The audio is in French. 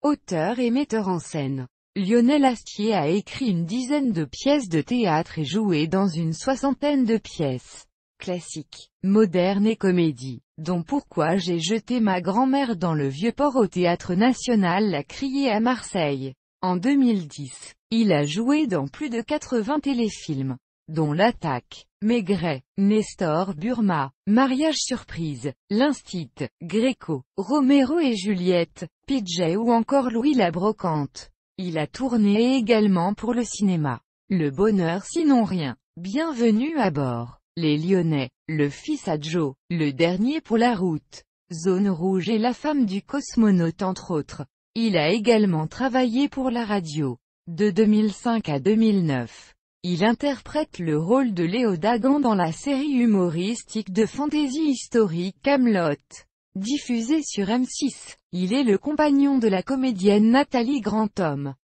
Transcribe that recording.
Auteur et metteur en scène. Lionel Astier a écrit une dizaine de pièces de théâtre et joué dans une soixantaine de pièces classiques, modernes et comédies, dont Pourquoi j'ai jeté ma grand-mère dans le Vieux-Port au Théâtre National l'a crié à Marseille. En 2010, il a joué dans plus de 80 téléfilms, dont L'Attaque, Maigret, Nestor Burma, Mariage surprise, L'Instit, Gréco, Roméo et Juliette, PJ ou encore Louis la Brocante. Il a tourné également pour le cinéma. Le bonheur sinon rien. Bienvenue à bord. Les Lyonnais, Le fils à Joe, Le dernier pour la route, Zone rouge et La femme du cosmonaute entre autres. Il a également travaillé pour la radio. De 2005 à 2009. Il interprète le rôle de Léo Dagan dans la série humoristique de fantasy historique Kaamelott, diffusée sur M6. Il est le compagnon de la comédienne Nathalie Grandhomme.